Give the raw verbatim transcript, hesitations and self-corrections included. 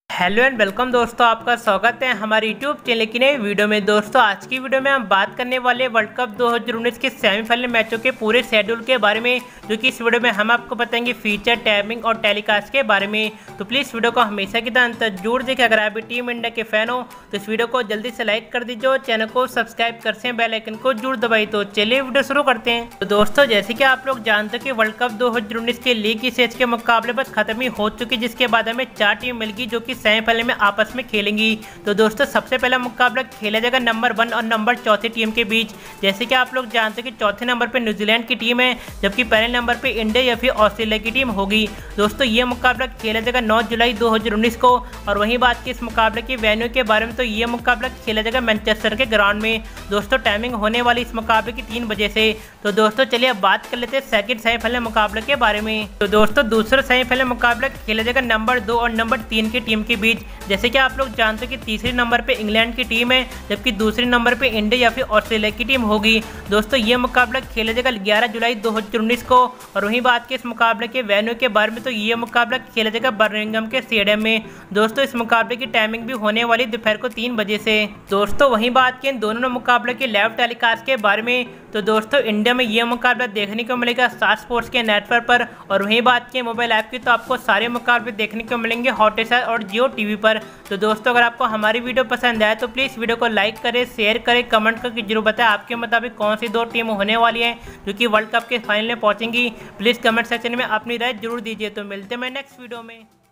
Hello and welcome दोस्तों, आपका स्वागत है हमारे यूट्यूब चैनल की नई वीडियो में। दोस्तों आज की वीडियो में हम बात करने वाले वर्ल्ड कप दो हज़ार उन्नीस के सेमीफाइनल मैचों के पूरे शेड्यूल के बारे में, जो कि इस वीडियो में हम आपको बताएंगे फीचर, टाइमिंग और टेलीकास्ट के बारे में। तो प्लीज़ वीडियो को हमेशा की तरह अंत तक जरूर देखें। अगर आप भी टीम इंडिया के फैन हो तो इस वीडियो को जल्दी से लाइक कर दीजिए और चैनल को सब्सक्राइब कर से बेल आइकन को जरूर दबाई। तो चलिए वीडियो शुरू करते हैं। तो दोस्तों जैसे कि आप लोग जानते हो कि वर्ल्ड कप दो हज़ार उन्नीस के लीग की स्टेज के मुकाबले बस खत्म ही हो चुकी, जिसके बाद हमें चार टीम मिल गई जो कि सेमीफाइनल में आपस में खेलेंगी। तो दोस्तों सबसे पहला मुकाबला खेला जाएगा नंबर वन और नंबर चौथी टीम के बीच। जैसे कि आप लोग जानते हैं कि चौथे नंबर पे न्यूजीलैंड की टीम है, जबकि पहले नंबर पे इंडिया या फिर ऑस्ट्रेलिया की टीम होगी। दोस्तों ये मुकाबला खेला जाएगा नौ जुलाई दो हज़ार उन्नीस को। और वहीं बात की इस मुकाबले की वेन्यू के बारे में, तो ये मुकाबला खेला जाएगा मैनचेस्टर के ग्राउंड में। दोस्तों टाइमिंग होने वाली इस मुकाबले की तीन बजे से। तो दोस्तों चलिए अब बात कर लेते हैं सेकंड सेमीफाइनल मुकाबले के बारे में। तो दोस्तों दूसरा सेमीफाइनल मुकाबला खेला जाएगा नंबर दो और नंबर तीन की टीम के बीच। जैसे कि आप लोग जानते हैं कि तीसरे नंबर पे इंग्लैंड की टीम है, जबकि दूसरे नंबर पे इंडिया या फिर ऑस्ट्रेलिया की टीम होगी। दोस्तों ये मुकाबला खेला जाएगा ग्यारह जुलाई दो हज़ार उन्नीस को। और वहीं बात की इस मुकाबले के वेन्यू के बारे में, तो ये मुकाबला खेला जाएगा बर्मिंघम के स्टेडियम में। दोस्तों इस मुकाबले की टाइमिंग भी होने वाली दोपहर को तीन बजे से। दोस्तों वहीं बात की इन दोनों मुकाबले के लाइव टेलीकास्ट के बारे में, तो दोस्तों इंडिया में यह मुकाबला देखने को मिलेगा स्टार स्पोर्ट्स के नेटवर्क पर। और वहीं बात की मोबाइल ऐप की, तो आपको सारे मुकाबले देखने को मिलेंगे हॉटस्टार और जियो टीवी पर। तो दोस्तों अगर आपको हमारी वीडियो पसंद आए तो प्लीज़ वीडियो को लाइक करें, शेयर करें, कमेंट करके जरूर बताएं आपके मुताबिक कौन सी दो टीम होने वाली हैं जो कि वर्ल्ड कप के फाइनल में पहुंचेंगी। प्लीज़ कमेंट सेक्शन में अपनी राय जरूर दीजिए। तो मिलते हैं नेक्स्ट वीडियो में।